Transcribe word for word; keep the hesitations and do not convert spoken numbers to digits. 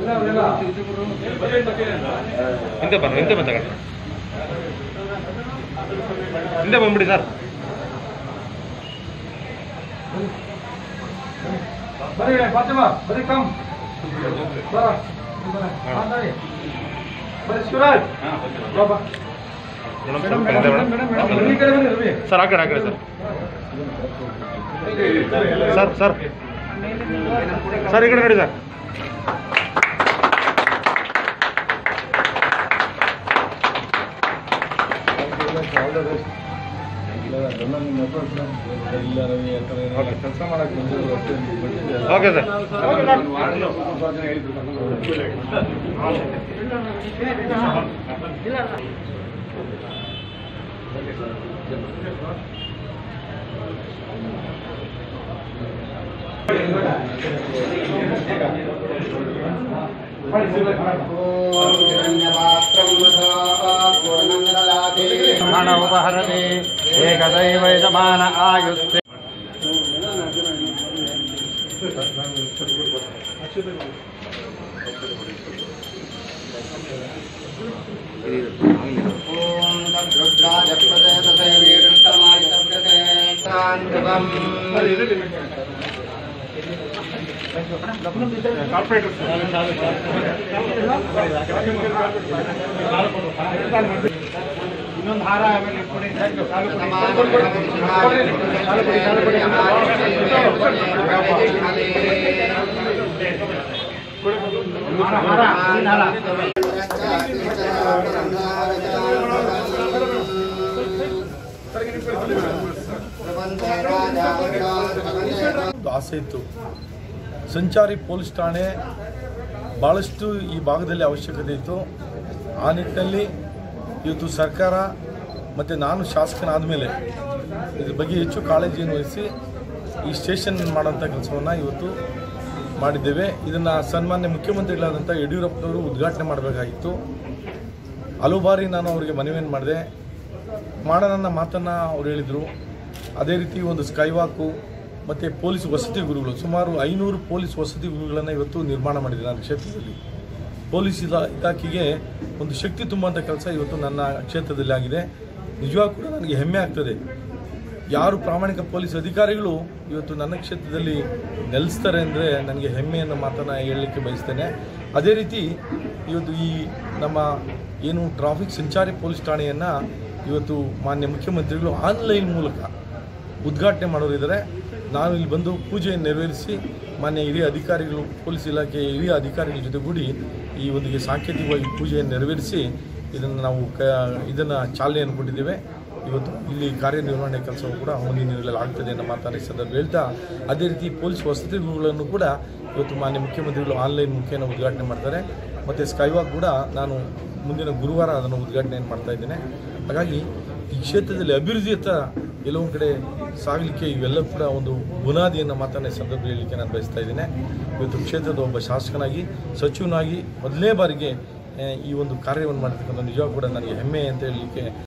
ಹಿಂದೆ ಬನ್ನಿ ಹಿಂದೆ ಬಂದ ಹಿಂದೆ ಬಂದ್ಬಿಡಿ ಸರ್. ಬರೀ ಫಾತಿಮಾ ಬರೀ ಕಮ್ ಬರ ಬರೀ ಶಿವರಾಜ್ ಬಾಬಾ ಸರ್ ಆ ಕಡೆ ಆ ಕಡೆ ಸರ್ ಸರ್ ಸರ್ ಸರ್ ಈ ಕಡೆ ನೋಡಿ ಸರ್. ಕೆಲಸ ಮಾಡಕ್ಕೆ ಓಕೆ ಸರ್. उपहरति एकदैव यजमान आयुस्ते ओम तद्रुद्राय प्रदेशसे वीरस्तमाय तव्यसे शांतवम् ಇನ್ನೊಂದು ಹಾರ ಆಮೇಲೆ ಕೊಡಿ. ಆಸೆ ಇತ್ತು. ಸಂಚಾರಿ ಪೊಲೀಸ್ ಠಾಣೆ ಭಾಳಷ್ಟು ಈ ಭಾಗದಲ್ಲಿ ಅವಶ್ಯಕತೆ ಇತ್ತು. ಆ ನಿಟ್ಟಿನಲ್ಲಿ ಇವತ್ತು ಸರ್ಕಾರ ಮತ್ತು ನಾನು ಶಾಸಕನಾದ ಮೇಲೆ ಇದ್ರ ಬಗ್ಗೆ ಹೆಚ್ಚು ಕಾಳಜಿಯನ್ನು ವಹಿಸಿ ಈ ಸ್ಟೇಷನ್ ಮಾಡೋಂಥ ಕೆಲಸವನ್ನು ಇವತ್ತು ಮಾಡಿದ್ದೇವೆ. ಇದನ್ನು ಸನ್ಮಾನ್ಯ ಮುಖ್ಯಮಂತ್ರಿಗಳಾದಂಥ ಯಡಿಯೂರಪ್ಪನವರು ಉದ್ಘಾಟನೆ ಮಾಡಬೇಕಾಗಿತ್ತು. ಹಲವು ಬಾರಿ ನಾನು ಅವರಿಗೆ ಮನವಿಯನ್ನು ಮಾಡಿದೆ, ಮಾಡೋಣ ಮಾತನ್ನು ಅವ್ರು ಹೇಳಿದರು. ಅದೇ ರೀತಿ ಒಂದು ಸ್ಕೈವಾಕು ಮತ್ತು ಪೊಲೀಸ್ ವಸತಿ ಗೃಹಗಳು, ಸುಮಾರು ಐನೂರು ಪೊಲೀಸ್ ವಸತಿ ಗೃಹಗಳನ್ನು ಇವತ್ತು ನಿರ್ಮಾಣ ಮಾಡಿದೆ ನನ್ನ ಕ್ಷೇತ್ರದಲ್ಲಿ. ಪೊಲೀಸ್ ಇಲಾ ಇಲಾಖೆಗೆ ಒಂದು ಶಕ್ತಿ ತುಂಬುವಂಥ ಕೆಲಸ ಇವತ್ತು ನನ್ನ ಕ್ಷೇತ್ರದಲ್ಲಿ ಆಗಿದೆ. ನಿಜವಾಗೂ ಕೂಡ ನನಗೆ ಹೆಮ್ಮೆ ಆಗ್ತದೆ. ಯಾರು ಪ್ರಾಮಾಣಿಕ ಪೊಲೀಸ್ ಅಧಿಕಾರಿಗಳು ಇವತ್ತು ನನ್ನ ಕ್ಷೇತ್ರದಲ್ಲಿ ನೆಲೆಸ್ತಾರೆ ಅಂದರೆ ನನಗೆ ಹೆಮ್ಮೆಯನ್ನು ಮಾತನ್ನು ಹೇಳಲಿಕ್ಕೆ ಬಯಸ್ತೇನೆ. ಅದೇ ರೀತಿ ಇವತ್ತು ಈ ನಮ್ಮ ಏನು ಟ್ರಾಫಿಕ್ ಸಂಚಾರಿ ಪೊಲೀಸ್ ಠಾಣೆಯನ್ನು ಇವತ್ತು ಮಾನ್ಯ ಮುಖ್ಯಮಂತ್ರಿಗಳು ಆನ್ಲೈನ್ ಮೂಲಕ ಉದ್ಘಾಟನೆ ಮಾಡೋರಿದ್ದಾರೆ. ನಾನು ಇಲ್ಲಿ ಬಂದು ಪೂಜೆಯನ್ನು ನೆರವೇರಿಸಿ ಮಾನ್ಯ ಹಿರಿಯ ಅಧಿಕಾರಿಗಳು, ಪೊಲೀಸ್ ಇಲಾಖೆಯ ಹಿರಿಯ ಅಧಿಕಾರಿಗಳ ಜೊತೆಗೂಡಿ ಈ ಒಂದು ಸಾಂಕೇತಿಕವಾಗಿ ಪೂಜೆಯನ್ನು ನೆರವೇರಿಸಿ ಇದನ್ನು ನಾವು ಕ ಇದನ್ನು ಚಾಲನೆಯನ್ನು ಕೊಟ್ಟಿದ್ದೇವೆ. ಇವತ್ತು ಇಲ್ಲಿ ಕಾರ್ಯನಿರ್ವಹಣೆ ಕೆಲಸವೂ ಕೂಡ ಮುಂದಿನ ದಿನಗಳಲ್ಲಿ ಆಗ್ತದೆ ಅನ್ನೋ ಮಾತನ್ನು ಈ ಸಂದರ್ಭ ಹೇಳ್ತಾ, ಅದೇ ರೀತಿ ಪೊಲೀಸ್ ವಸತಿಗಳನ್ನು ಕೂಡ ಇವತ್ತು ಮಾನ್ಯ ಮುಖ್ಯಮಂತ್ರಿಗಳು ಆನ್ಲೈನ್ ಮುಖೇನ ಉದ್ಘಾಟನೆ ಮಾಡ್ತಾರೆ. ಮತ್ತು ಸ್ಕೈವಾಕ್ ಕೂಡ ನಾನು ಮುಂದಿನ ಗುರುವಾರ ಅದನ್ನು ಉದ್ಘಾಟನೆಯನ್ನು ಮಾಡ್ತಾ ಇದ್ದೇನೆ. ಹಾಗಾಗಿ ಈ ಕ್ಷೇತ್ರದಲ್ಲಿ ಅಭಿವೃದ್ಧಿಯತ್ತ ಕೆಲವೊಂದು ಕಡೆ ಸಾಗಲಿಕ್ಕೆ ಇವೆಲ್ಲ ಕೂಡ ಒಂದು ಬುನಾದಿಯನ್ನು ಮಾತನ್ನ ಸಂದರ್ಭ ಹೇಳಲಿಕ್ಕೆ ನಾನು ಬಯಸ್ತಾ ಇದ್ದೇನೆ. ಇವತ್ತು ಕ್ಷೇತ್ರದ ಒಬ್ಬ ಶಾಸಕನಾಗಿ, ಸಚಿವನಾಗಿ ಮೊದಲನೇ ಬಾರಿಗೆ ಈ ಒಂದು ಕಾರ್ಯವನ್ನು ಮಾಡ್ತಕ್ಕಂಥ ನಿಜವಾಗೂ ಕೂಡ ನನಗೆ ಹೆಮ್ಮೆ ಅಂತ ಹೇಳಲಿಕ್ಕೆ